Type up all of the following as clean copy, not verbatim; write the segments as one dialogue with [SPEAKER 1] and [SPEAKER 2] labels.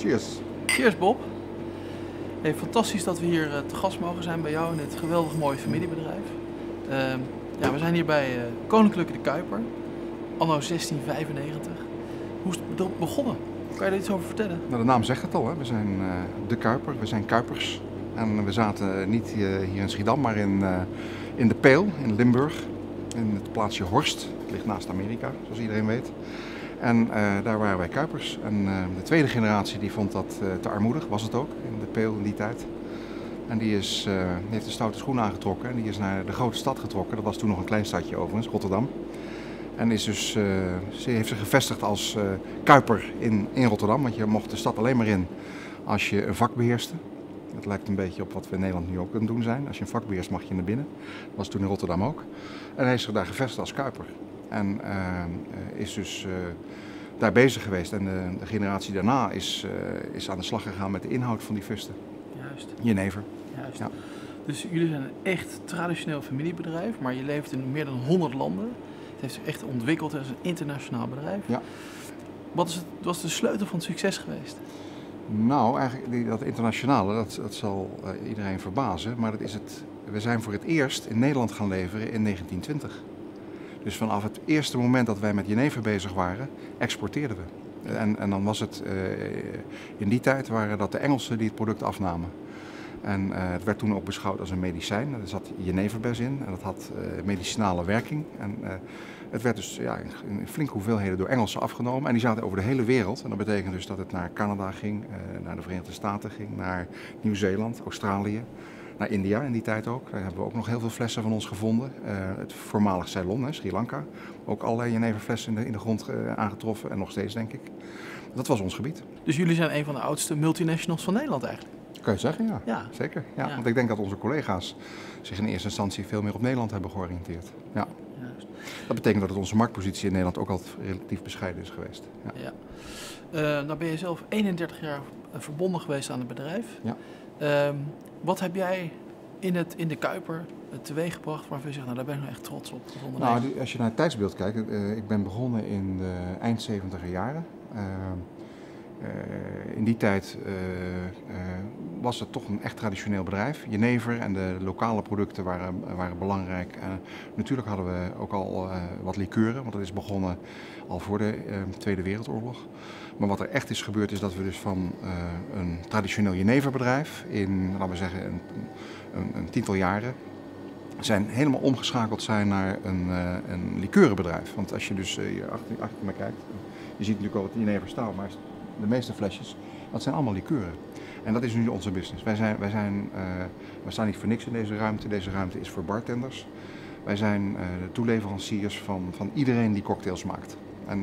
[SPEAKER 1] Cheers.
[SPEAKER 2] Cheers Bob. Hey, fantastisch dat we hier te gast mogen zijn bij jou in dit geweldig mooie familiebedrijf. Ja, we zijn hier bij Koninklijke de Kuiper, anno 1695. Hoe is het begonnen? Kan je er iets over vertellen?
[SPEAKER 1] Nou, de naam zegt het al, hè? We zijn de Kuiper, we zijn Kuipers. En we zaten niet hier in Schiedam, maar in de Peel, in Limburg. In het plaatsje Horst. Het ligt naast Amerika, zoals iedereen weet. En daar waren wij Kuipers. En de tweede generatie die vond dat te armoedig, was het ook, in de Peel in die tijd. En die heeft de stoute schoen aangetrokken en die is naar de grote stad getrokken. Dat was toen nog een klein stadje overigens, Rotterdam. En is dus, ze heeft zich gevestigd als Kuiper in Rotterdam, want je mocht de stad alleen maar in als je een vak beheerste. Dat lijkt een beetje op wat we in Nederland nu ook aan het doen zijn. Als je een vak beheerst mag je naar binnen. Dat was toen in Rotterdam ook. En hij is zich daar gevestigd als Kuiper. En is dus daar bezig geweest. En de generatie daarna is aan de slag gegaan met de inhoud van die fusten.
[SPEAKER 2] Juist.
[SPEAKER 1] Jenever.
[SPEAKER 2] Juist.
[SPEAKER 1] Ja.
[SPEAKER 2] Dus jullie zijn een echt traditioneel familiebedrijf, maar je leeft in meer dan 100 landen. Het heeft zich echt ontwikkeld als een internationaal bedrijf.
[SPEAKER 1] Ja.
[SPEAKER 2] Wat is de sleutel van het succes geweest?
[SPEAKER 1] Nou, eigenlijk dat internationale, dat zal iedereen verbazen. Maar we zijn voor het eerst in Nederland gaan leveren in 1920. Dus vanaf het eerste moment dat wij met jenever bezig waren, exporteerden we. En dan was het, in die tijd waren dat de Engelsen die het product afnamen. En het werd toen ook beschouwd als een medicijn. Er zat jeneverbes in en dat had medicinale werking. En het werd dus in flinke hoeveelheden door Engelsen afgenomen. En die zaten over de hele wereld. En dat betekent dus dat het naar Canada ging, naar de Verenigde Staten ging, naar Nieuw-Zeeland, Australië, naar India in die tijd ook. Daar hebben we ook nog heel veel flessen van ons gevonden. Het voormalig Ceylon, Sri Lanka. Ook allerlei jeneverflessen in de grond aangetroffen en nog steeds, denk ik. Dat was ons gebied.
[SPEAKER 2] Dus jullie zijn een van de oudste multinationals van Nederland eigenlijk?
[SPEAKER 1] Kan je zeggen, ja.
[SPEAKER 2] Ja.
[SPEAKER 1] Zeker. Ja.
[SPEAKER 2] Ja.
[SPEAKER 1] Want ik denk dat onze collega's zich in eerste instantie veel meer op Nederland hebben georiënteerd. Ja.
[SPEAKER 2] Juist.
[SPEAKER 1] Dat betekent dat onze marktpositie in Nederland ook altijd relatief bescheiden is geweest. Ja.
[SPEAKER 2] Ja. Nou ben je zelf 31 jaar verbonden geweest aan het bedrijf.
[SPEAKER 1] Ja.
[SPEAKER 2] Wat heb jij in de Kuiper teweeggebracht waarvan je zegt, nou daar ben ik nou echt trots op?
[SPEAKER 1] Nou, als je naar het tijdsbeeld kijkt, ik ben begonnen in de eind 70er jaren. In die tijd was het toch een echt traditioneel bedrijf. Jenever en de lokale producten waren belangrijk. Natuurlijk hadden we ook al wat likeuren, want dat is begonnen al voor de Tweede Wereldoorlog. Maar wat er echt is gebeurd is dat we dus van een traditioneel jeneverbedrijf in, laten we zeggen, een tiental jaren helemaal omgeschakeld zijn naar een likeurenbedrijf. Want als je dus hier achter me kijkt, je ziet natuurlijk al wat jenever staat, maar de meeste flesjes, dat zijn allemaal likeuren. En dat is nu onze business. Wij staan niet voor niks in deze ruimte. Deze ruimte is voor bartenders. Wij zijn de toeleveranciers van iedereen die cocktails maakt. En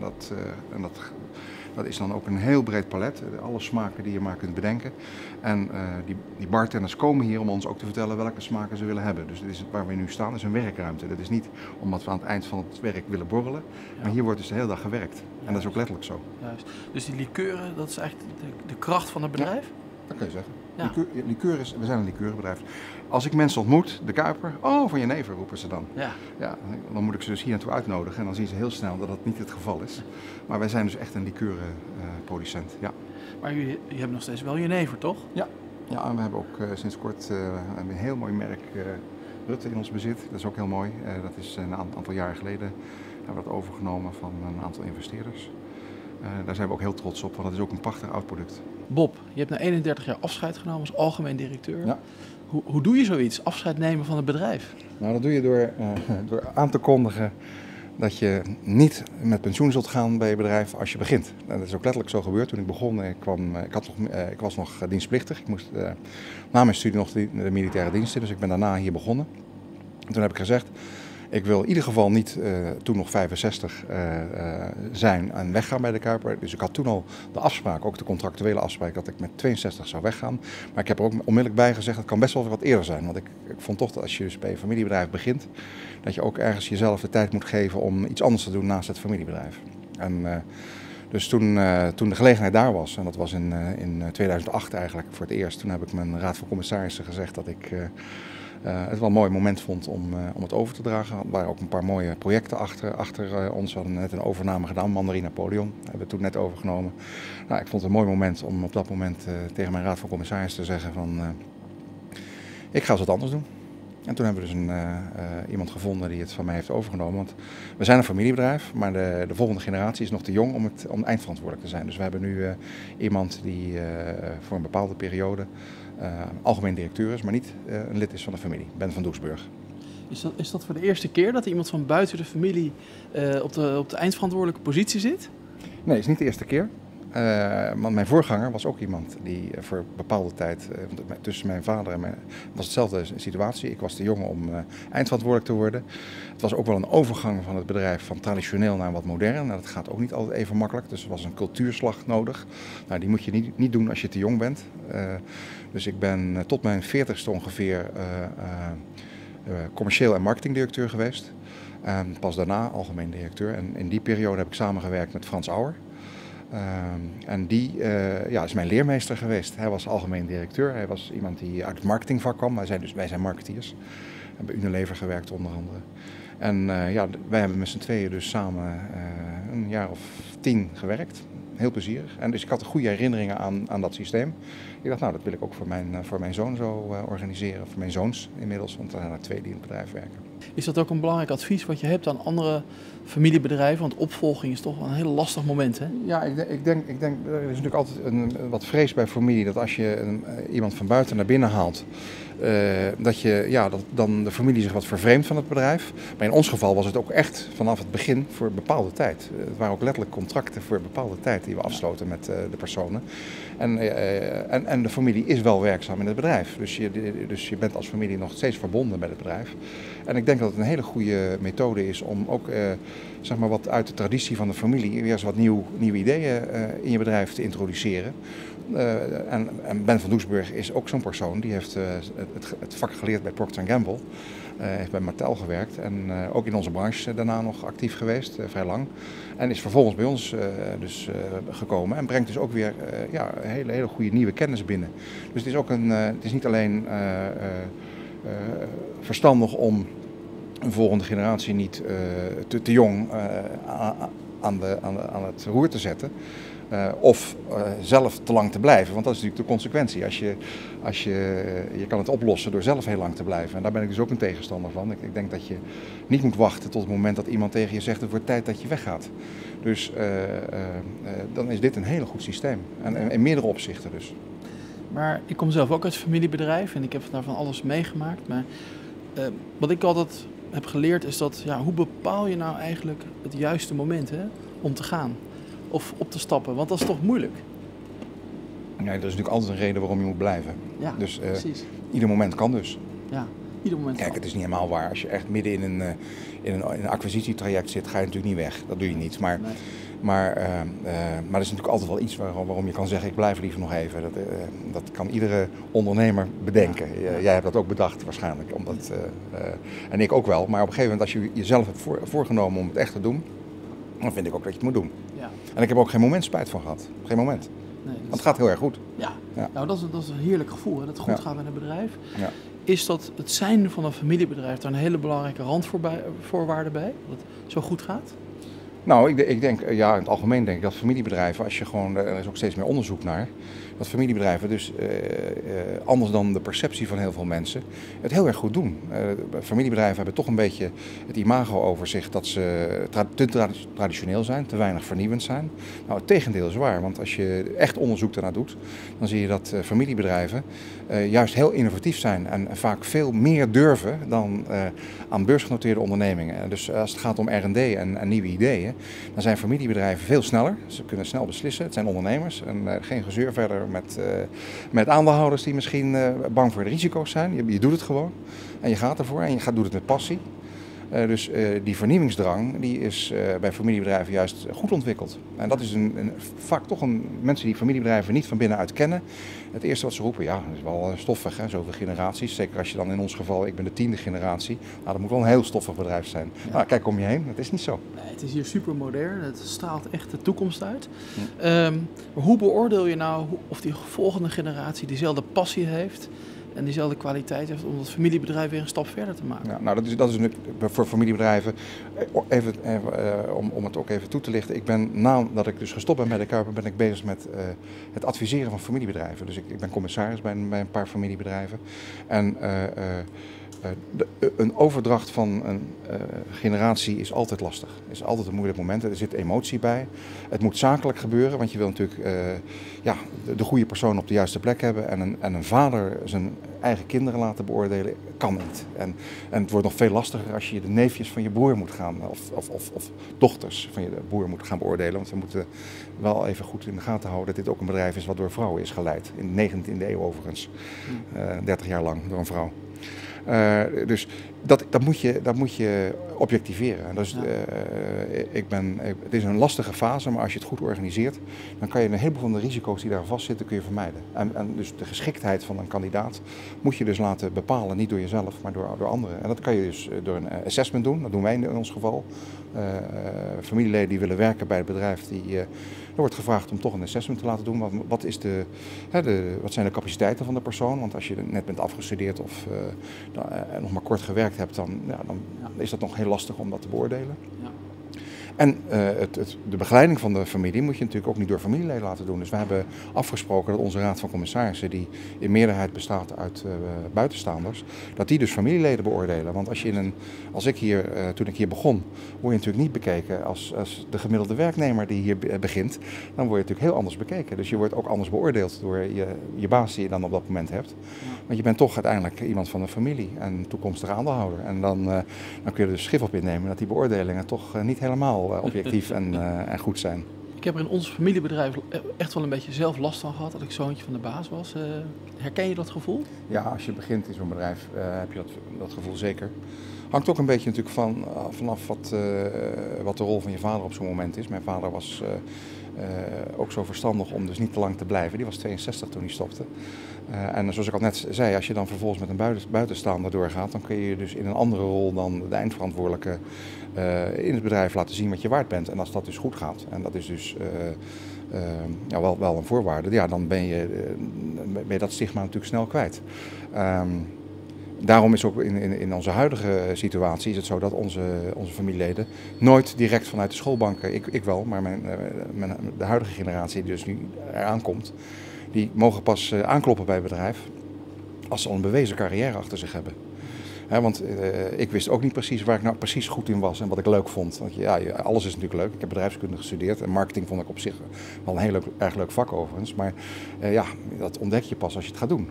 [SPEAKER 1] dat is dan ook een heel breed palet. Alle smaken die je maar kunt bedenken. En die bartenders komen hier om ons ook te vertellen welke smaken ze willen hebben. Dus waar we nu staan is een werkruimte. Dat is niet omdat we aan het eind van het werk willen borrelen. Maar hier wordt dus de hele dag gewerkt. En dat is ook letterlijk zo.
[SPEAKER 2] Juist. Dus die likeuren, dat is eigenlijk de kracht van het bedrijf?
[SPEAKER 1] Ja, dat kun je zeggen.
[SPEAKER 2] Ja.
[SPEAKER 1] We zijn een likeurenbedrijf. Als ik mensen ontmoet, de Kuiper, oh, van jenever roepen ze dan.
[SPEAKER 2] Ja.
[SPEAKER 1] Ja, dan moet ik ze dus hier naartoe uitnodigen en dan zien ze heel snel dat dat niet het geval is. Maar wij zijn dus echt een likeurenproducent, ja.
[SPEAKER 2] Maar je hebt nog steeds wel jenever, toch?
[SPEAKER 1] Ja, ja, en we hebben ook sinds kort een heel mooi merk Rutte in ons bezit. Dat is ook heel mooi. Dat is een aantal jaren geleden hebben we dat overgenomen van een aantal investeerders. Daar zijn we ook heel trots op, want het is ook een prachtig oud product.
[SPEAKER 2] Bob, je hebt na 31 jaar afscheid genomen als algemeen directeur.
[SPEAKER 1] Ja.
[SPEAKER 2] Hoe doe je zoiets, afscheid nemen van het bedrijf?
[SPEAKER 1] Nou, dat doe je door aan te kondigen dat je niet met pensioen zult gaan bij je bedrijf als je begint. En dat is ook letterlijk zo gebeurd. Toen ik begon, ik was nog dienstplichtig. Ik moest na mijn studie nog de militaire dienst in, dus ik ben daarna hier begonnen. En toen heb ik gezegd, ik wil in ieder geval niet toen nog 65 zijn en weggaan bij de Kuiper. Dus ik had toen al de afspraak, ook de contractuele afspraak, dat ik met 62 zou weggaan. Maar ik heb er ook onmiddellijk bij gezegd, dat kan best wel wat eerder zijn. Want ik vond toch dat als je dus bij een familiebedrijf begint, dat je ook ergens jezelf de tijd moet geven om iets anders te doen naast het familiebedrijf. En dus toen de gelegenheid daar was, en dat was in 2008 eigenlijk voor het eerst, toen heb ik mijn raad van commissarissen gezegd dat ik het wel een mooi moment vond om het over te dragen. Er waren ook een paar mooie projecten achter ons. We hadden net een overname gedaan, Mandarin Napoleon, hebben we toen net overgenomen. Nou, ik vond het een mooi moment om op dat moment tegen mijn raad van commissarissen te zeggen van ik ga eens wat anders doen. En toen hebben we dus iemand gevonden die het van mij heeft overgenomen. Want we zijn een familiebedrijf, maar de volgende generatie is nog te jong om eindverantwoordelijk te zijn. Dus we hebben nu iemand die voor een bepaalde periode algemeen directeur is, maar niet een lid is van de familie, Ben van Doesburg.
[SPEAKER 2] Is dat voor de eerste keer dat iemand van buiten de familie op de eindverantwoordelijke positie zit?
[SPEAKER 1] Nee, het is niet de eerste keer. Want mijn voorganger was ook iemand die voor bepaalde tijd, tussen mijn vader en mij, was hetzelfde situatie. Ik was te jong om eindverantwoordelijk te worden. Het was ook wel een overgang van het bedrijf van traditioneel naar wat modern. Nou, dat gaat ook niet altijd even makkelijk, dus er was een cultuurslag nodig. Nou, die moet je niet doen als je te jong bent. Dus ik ben tot mijn 40ste ongeveer commercieel en marketingdirecteur geweest. Pas daarna algemeen directeur. En in die periode heb ik samengewerkt met Frans Auer. En die is mijn leermeester geweest. Hij was algemeen directeur. Hij was iemand die uit het marketingvak kwam. Wij zijn marketeers. We hebben bij Unilever gewerkt onder andere. En wij hebben met z'n tweeën dus samen een jaar of 10 gewerkt. Heel plezierig. En dus ik had goede herinneringen aan dat systeem. Ik dacht, nou, dat wil ik ook voor mijn zoon zo organiseren. Voor mijn zoons inmiddels, want er zijn er 2 die in het bedrijf werken.
[SPEAKER 2] Is dat ook een belangrijk advies wat je hebt aan andere familiebedrijven? Want opvolging is toch wel een heel lastig moment, hè?
[SPEAKER 1] Ja, ik denk, er is natuurlijk altijd wat vrees bij familie dat als je iemand van buiten naar binnen haalt, dat dan de familie zich wat vervreemdt van het bedrijf. Maar in ons geval was het ook echt vanaf het begin voor een bepaalde tijd. Het waren ook letterlijk contracten voor een bepaalde tijd die we afsloten met de personen. En de familie is wel werkzaam in het bedrijf. Dus je bent als familie nog steeds verbonden met het bedrijf. En ik denk dat het een hele goede methode is om ook zeg maar wat uit de traditie van de familie weer eens wat nieuwe ideeën in je bedrijf te introduceren. En Ben van Doesburg is ook zo'n persoon, die heeft het vak geleerd bij Procter & Gamble. Heeft bij Mattel gewerkt en ook in onze branche daarna nog actief geweest, vrij lang. En is vervolgens bij ons gekomen en brengt dus ook weer hele goede nieuwe kennis binnen. Dus het is niet alleen verstandig om een volgende generatie niet te jong aan het roer te zetten. Of zelf te lang te blijven, want dat is natuurlijk de consequentie. Je kan het oplossen door zelf heel lang te blijven. En daar ben ik dus ook een tegenstander van. Ik denk dat je niet moet wachten tot het moment dat iemand tegen je zegt het wordt tijd dat je weggaat. Dus dan is dit een heel goed systeem. En in meerdere opzichten dus.
[SPEAKER 2] Maar ik kom zelf ook uit een familiebedrijf en ik heb daar van alles meegemaakt. Maar wat ik altijd heb geleerd is dat, hoe bepaal je nou eigenlijk het juiste moment om te gaan? Of op te stappen, want dat is toch moeilijk?
[SPEAKER 1] Ja, er is natuurlijk altijd een reden waarom je moet blijven.
[SPEAKER 2] Ja,
[SPEAKER 1] dus
[SPEAKER 2] precies.
[SPEAKER 1] Ieder moment kan dus.
[SPEAKER 2] Ja, ieder moment
[SPEAKER 1] Kijk,
[SPEAKER 2] kan.
[SPEAKER 1] het is niet helemaal waar. Als je echt midden in een acquisitietraject zit, ga je natuurlijk niet weg. Dat doe je niet. Maar er is natuurlijk altijd wel iets waarom je kan zeggen, ik blijf liever nog even. Dat kan iedere ondernemer bedenken. Jij hebt dat ook bedacht waarschijnlijk. En ik ook wel. Maar op een gegeven moment, als je jezelf hebt voorgenomen om het echt te doen, dan vind ik ook dat je het moet doen.
[SPEAKER 2] Ja.
[SPEAKER 1] En ik heb ook geen moment spijt van gehad. Geen moment.
[SPEAKER 2] Nee,
[SPEAKER 1] Want het gaat heel erg goed.
[SPEAKER 2] Ja,
[SPEAKER 1] Ja.
[SPEAKER 2] Nou, dat is een heerlijk gevoel, dat het goed gaat met een bedrijf.
[SPEAKER 1] Ja.
[SPEAKER 2] Is dat het zijn van een familiebedrijf daar een hele belangrijke randvoorwaarde bij? Dat het zo goed gaat?
[SPEAKER 1] Nou, ik denk, in het algemeen denk ik dat familiebedrijven, er is ook steeds meer onderzoek naar, dat familiebedrijven dus anders dan de perceptie van heel veel mensen het heel erg goed doen. Familiebedrijven hebben toch een beetje het imago over zich dat ze te traditioneel zijn, te weinig vernieuwend zijn. Nou, het tegendeel is waar, want als je echt onderzoek daarna doet, dan zie je dat familiebedrijven juist heel innovatief zijn en vaak veel meer durven dan aan beursgenoteerde ondernemingen. Dus als het gaat om R&D en nieuwe ideeën, dan zijn familiebedrijven veel sneller. Ze kunnen snel beslissen. Het zijn ondernemers en geen gezeur verder met aandeelhouders die misschien bang voor de risico's zijn. Je doet het gewoon en je gaat ervoor en je doet het met passie. Dus die vernieuwingsdrang die is bij familiebedrijven juist goed ontwikkeld. En dat is vaak toch mensen die familiebedrijven niet van binnenuit kennen. Het eerste wat ze roepen, dat is wel stoffig, zoveel generaties. Zeker als je dan in ons geval, ik ben de 10e generatie. Nou, dat moet wel een heel stoffig bedrijf zijn. Ja. Nou, kijk om je heen, het is niet zo.
[SPEAKER 2] Nee, het is hier super modern, het straalt echt de toekomst uit. Maar hoe beoordeel je nou of die volgende generatie diezelfde passie heeft en diezelfde kwaliteit heeft om dat familiebedrijf weer een stap verder te maken?
[SPEAKER 1] Ja, nou, dat is voor familiebedrijven, om het ook even toe te lichten. Ik ben, nadat ik dus gestopt ben bij de Kuiper, ben ik bezig met het adviseren van familiebedrijven. Dus ik ben commissaris bij een paar familiebedrijven. En een overdracht van een generatie is altijd lastig. Het is altijd een moeilijk moment. Er zit emotie bij. Het moet zakelijk gebeuren, want je wil natuurlijk de goede persoon op de juiste plek hebben. En een vader zijn eigen kinderen laten beoordelen, kan niet. En het wordt nog veel lastiger als je de neefjes van je broer moet gaan, of dochters van je broer moet gaan beoordelen. Want we moeten wel even goed in de gaten houden dat dit ook een bedrijf is wat door vrouwen is geleid. In de 19e eeuw overigens. 30 jaar lang door een vrouw. Dus dat moet je objectiveren. Dus, het is een lastige fase, maar als je het goed organiseert, dan kan je een heleboel van de risico's die daar vastzitten, kun je vermijden. En dus de geschiktheid van een kandidaat moet je dus laten bepalen, niet door jezelf, maar door anderen. En dat kan je dus door een assessment doen, dat doen wij in ons geval. Familieleden die willen werken bij het bedrijf, er wordt gevraagd om toch een assessment te laten doen. Wat zijn de capaciteiten van de persoon? Want als je net bent afgestudeerd of nog maar kort gewerkt hebt, dan is dat nog heel lastig om dat te beoordelen. Ja. En de begeleiding van de familie moet je natuurlijk ook niet door familieleden laten doen. Dus we hebben afgesproken dat onze raad van commissarissen, die in meerderheid bestaat uit buitenstaanders, dat die dus familieleden beoordelen. Want toen ik hier begon, word je natuurlijk niet bekeken als de gemiddelde werknemer die hier begint. Dan word je natuurlijk heel anders bekeken. Dus je wordt ook anders beoordeeld door je baas die je dan op dat moment hebt. Want je bent toch uiteindelijk iemand van de familie en toekomstige aandeelhouder. En dan kun je er dus schrift op innemen dat die beoordelingen toch niet helemaal objectief en goed zijn.
[SPEAKER 2] Ik heb er in ons familiebedrijf echt wel een beetje zelf last van gehad dat ik zoontje van de baas was. Herken je dat gevoel?
[SPEAKER 1] Ja, als je begint in zo'n bedrijf heb je dat gevoel zeker. Hangt ook een beetje natuurlijk vanaf wat de rol van je vader op zo'n moment is. Mijn vader was ook zo verstandig om dus niet te lang te blijven. Die was 62 toen hij stopte. En zoals ik al net zei, als je dan vervolgens met een buitenstaander doorgaat, dan kun je dus in een andere rol dan de eindverantwoordelijke in het bedrijf laten zien wat je waard bent. En als dat dus goed gaat, en dat is dus wel een voorwaarde, ja, dan ben je dat stigma natuurlijk snel kwijt. Daarom is ook in onze huidige situatie is het zo dat onze familieleden nooit direct vanuit de schoolbanken, ik wel, maar de huidige generatie die dus nu eraan komt, die mogen pas aankloppen bij het bedrijf als ze al een bewezen carrière achter zich hebben. Want ik wist ook niet precies waar ik nou precies goed in was en wat ik leuk vond. Want alles is natuurlijk leuk. Ik heb bedrijfskunde gestudeerd en marketing vond ik op zich wel een erg leuk vak overigens. Maar dat ontdek je pas als je het gaat doen.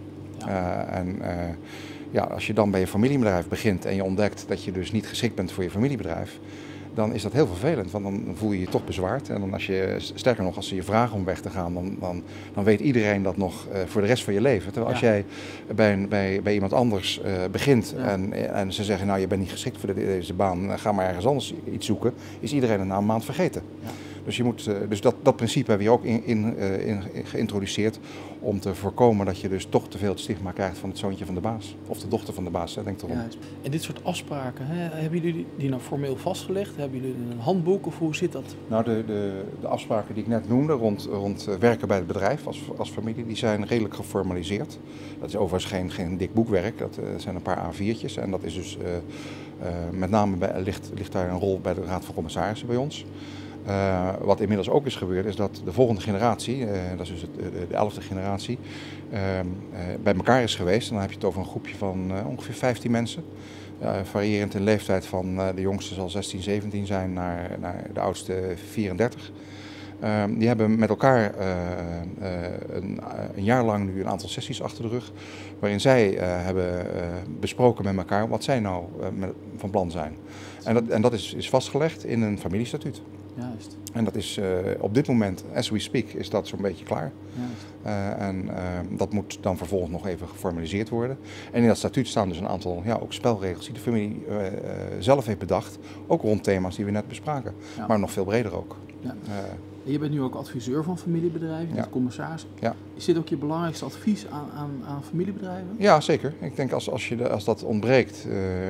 [SPEAKER 1] Ja. Als je dan bij je familiebedrijf begint en je ontdekt dat je dus niet geschikt bent voor je familiebedrijf, dan is dat heel vervelend, want dan voel je je toch bezwaard. En dan sterker nog, als ze je vragen om weg te gaan, dan weet iedereen dat nog voor de rest van je leven. Terwijl als jij bij iemand anders begint en ze zeggen, nou je bent niet geschikt voor deze baan, ga maar ergens anders iets zoeken, is iedereen na een maand vergeten. Ja. Dus dat principe hebben we hier ook in geïntroduceerd om te voorkomen dat je dus toch te veel het stigma krijgt van het zoontje van de baas. Of de dochter van de baas, denk erom. Ja.
[SPEAKER 2] En dit soort afspraken, hebben jullie die nou formeel vastgelegd? Hebben jullie een handboek of hoe zit dat?
[SPEAKER 1] Nou, de afspraken die ik net noemde rond werken bij het bedrijf als familie, die zijn redelijk geformaliseerd. Dat is overigens geen dik boekwerk, dat zijn een paar A4'tjes. En dat is dus met name ligt daar een rol bij de Raad van Commissarissen bij ons. Wat inmiddels ook is gebeurd, is dat de volgende generatie, dat is dus de 11e generatie, bij elkaar is geweest. En dan heb je het over een groepje van ongeveer 15 mensen. Variërend in leeftijd van de jongste zal 16, 17 zijn naar de oudste 34. Die hebben met elkaar een jaar lang nu een aantal sessies achter de rug, waarin zij hebben besproken met elkaar wat zij nou van plan zijn. En dat is vastgelegd in een familiestatuut.
[SPEAKER 2] Juist.
[SPEAKER 1] En dat is op dit moment, as we speak, is dat zo'n beetje klaar. Dat moet dan vervolgens nog even geformaliseerd worden. En in dat statuut staan dus een aantal ook spelregels die de familie zelf heeft bedacht. Ook rond thema's die we net bespraken, maar nog veel breder ook.
[SPEAKER 2] Ja. Je bent nu ook adviseur van familiebedrijven, commissaris.
[SPEAKER 1] Ja.
[SPEAKER 2] Is dit ook je belangrijkste advies aan familiebedrijven?
[SPEAKER 1] Ja, zeker. Ik denk als dat ontbreekt,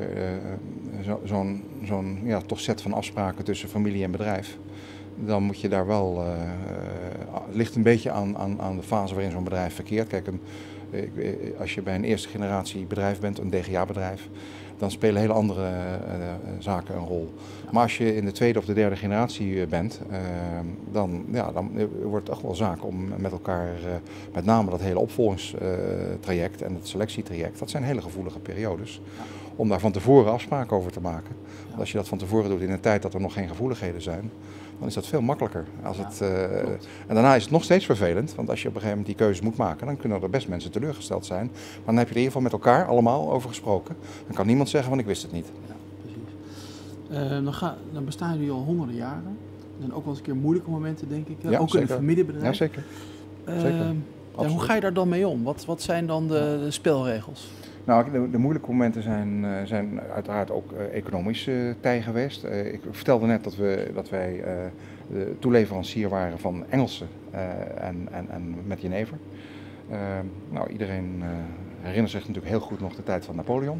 [SPEAKER 1] zo'n toch set van afspraken tussen familie en bedrijf, dan moet je daar wel, ligt een beetje aan de fase waarin zo'n bedrijf verkeert. Kijk, Als je bij een eerste generatie bedrijf bent, een DGA-bedrijf, dan spelen hele andere zaken een rol. Maar als je in de tweede of de derde generatie bent, dan wordt het echt wel zaak om met elkaar, met name dat hele opvolgingstraject en het selectietraject, dat zijn hele gevoelige periodes, om daar van tevoren afspraken over te maken. Want als je dat van tevoren doet in een tijd dat er nog geen gevoeligheden zijn, dan is dat veel makkelijker. En daarna is het nog steeds vervelend, want als je op een gegeven moment die keuze moet maken, dan kunnen er best mensen teleurgesteld zijn. Maar dan heb je er in ieder geval met elkaar allemaal over gesproken. Dan kan niemand zeggen van ik wist het niet.
[SPEAKER 2] Ja, precies. Dan bestaan jullie al honderden jaren. Er zijn ook wel eens een keer moeilijke momenten, denk ik.
[SPEAKER 1] Ja,
[SPEAKER 2] ook
[SPEAKER 1] zeker.
[SPEAKER 2] in een familiebedrijf.
[SPEAKER 1] Ja, zeker.
[SPEAKER 2] Hoe ga je daar dan mee om? Wat zijn dan de spelregels?
[SPEAKER 1] Nou, de moeilijke momenten zijn uiteraard ook economisch tij geweest. Ik vertelde net dat wij de toeleverancier waren van Engelsen en met jenever. Iedereen herinnert zich natuurlijk heel goed nog de tijd van Napoleon.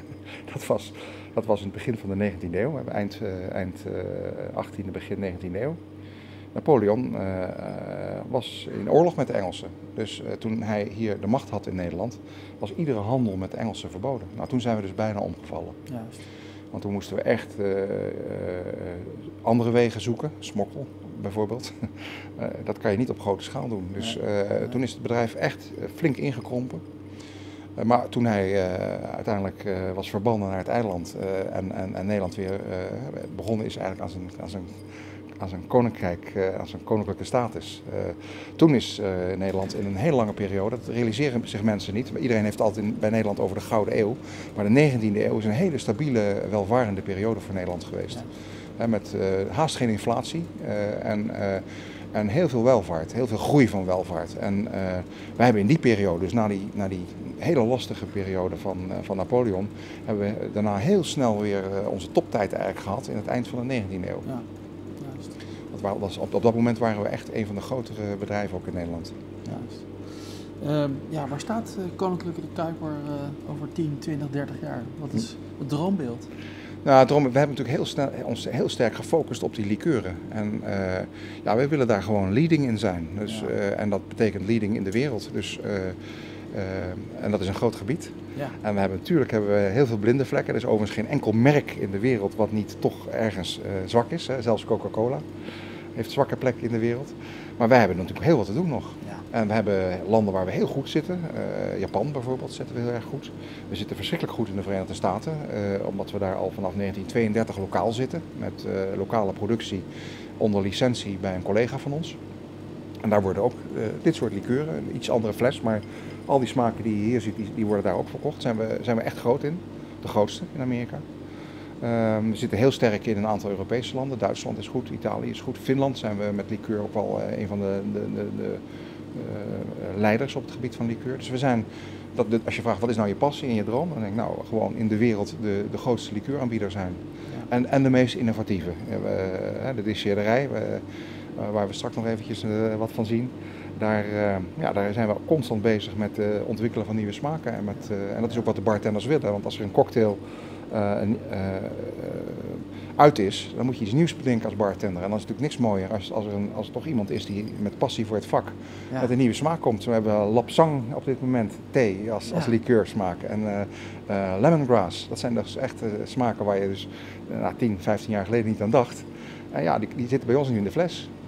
[SPEAKER 1] dat was in het begin van de 19e eeuw, eind 18e, begin 19e eeuw. Napoleon was in oorlog met de Engelsen. Dus toen hij hier de macht had in Nederland, was iedere handel met de Engelsen verboden. Nou, toen zijn we dus bijna omgevallen.
[SPEAKER 2] Juist.
[SPEAKER 1] Want toen moesten we echt andere wegen zoeken, smokkel bijvoorbeeld. Dat kan je niet op grote schaal doen. Dus toen is het bedrijf echt flink ingekrompen. Maar toen hij uiteindelijk was verbannen naar het eiland en Nederland weer begonnen is eigenlijk aan zijn koninkrijk, aan zijn koninklijke status. Toen is Nederland in een hele lange periode, dat realiseren zich mensen niet, maar iedereen heeft altijd bij Nederland over de Gouden Eeuw, maar de 19e eeuw is een hele stabiele, welvarende periode voor Nederland geweest. Met haast geen inflatie en heel veel welvaart, heel veel groei van welvaart. En wij hebben in die periode, dus na die hele lastige periode van Napoleon, hebben we daarna heel snel weer onze toptijd eigenlijk gehad in het eind van de 19e eeuw.
[SPEAKER 2] Ja.
[SPEAKER 1] Op dat moment waren we echt een van de grotere bedrijven ook in Nederland.
[SPEAKER 2] Waar staat Koninklijke de Kuiper over 10, 20, 30 jaar? Wat is het droombeeld?
[SPEAKER 1] Nou, we hebben natuurlijk ons heel sterk gefocust op die likeuren. En wij willen daar gewoon leading in zijn. Dus, en dat betekent leading in de wereld. Dus, en dat is een groot gebied.
[SPEAKER 2] Ja.
[SPEAKER 1] En natuurlijk hebben we heel veel blinde vlekken. Er is overigens geen enkel merk in de wereld wat niet toch ergens zwak is. Hè. Zelfs Coca-Cola heeft zwakke plekken in de wereld. Maar wij hebben natuurlijk heel wat te doen nog. Ja. En we hebben landen waar we heel goed zitten. Japan bijvoorbeeld zitten we heel erg goed. We zitten verschrikkelijk goed in de Verenigde Staten. Omdat we daar al vanaf 1932 lokaal zitten. Met lokale productie onder licentie bij een collega van ons. En daar worden ook dit soort likeuren, een iets andere fles. Maar al die smaken die je hier ziet, die worden daar ook verkocht. Zijn we echt groot in. De grootste in Amerika. We zitten heel sterk in een aantal Europese landen. Duitsland is goed, Italië is goed. Finland zijn we met liqueur ook wel een van de leiders op het gebied van liqueur. Dus we zijn, als je vraagt wat is nou je passie en je droom, dan denk ik nou gewoon in de wereld de grootste liqueuraanbieder zijn. Ja. En de meest innovatieve. De desserterij, waar we straks nog eventjes wat van zien. Daar zijn we constant bezig met het ontwikkelen van nieuwe smaken. En dat is ook wat de bartenders willen. Want als er een cocktail uit is, dan moet je iets nieuws bedenken als bartender. En dan is het natuurlijk niks mooier als er toch iemand is die met passie voor het vak met een nieuwe smaak komt. We hebben lapsang op dit moment, thee als likeursmaak. En lemongrass, dat zijn dus echt smaken waar je dus 10, 15 jaar geleden niet aan dacht. En die zitten bij ons nu in de fles.